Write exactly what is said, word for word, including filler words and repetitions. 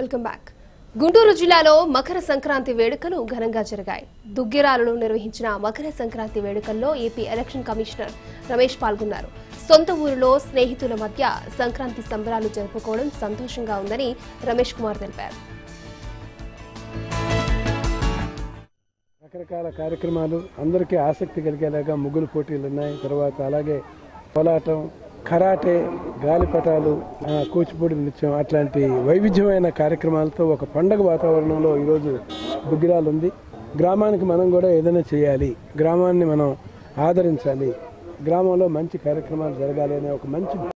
Welcome back. Guntur జిల్లాలో మకర సంక్రాంతి వేడుకలు ఘనంగా జరిగాయి. దుగ్గిరాలలో నిర్వహించిన మకర సంక్రాంతి వేడుకల్లో ఏపీ ఎలక్షన్ కమిషనర్ రమేష్ పాల్గొన్నారు. సొంత ఊరిలో స్నేహితుల మధ్య సంక్రాంతి సంబరాలు జరుపుకోవడం సంతోషంగా ఉందని రమేష్ కుమార్ తెలిపారు. రకరకాల కార్యక్రమాలు అందరికీ ఆసక్తి కలిగేలాగా ముగ్గులు పోటీలు ఉన్నాయి. తర్వాత అలాగే పోలాటం, కరాటే, గాలిపటాలు, కూచిపూడి నృత్యం అట్లాంటి వైవిధ్యమైన కార్యక్రమాలతో ఒక పండగ వాతావరణంలో ఈరోజు దుగ్గిరాలు ఉంది. గ్రామానికి మనం కూడా ఏదైనా చేయాలి, గ్రామాన్ని మనం ఆదరించాలి, గ్రామంలో మంచి కార్యక్రమాలు జరగాలి అనే ఒక మంచి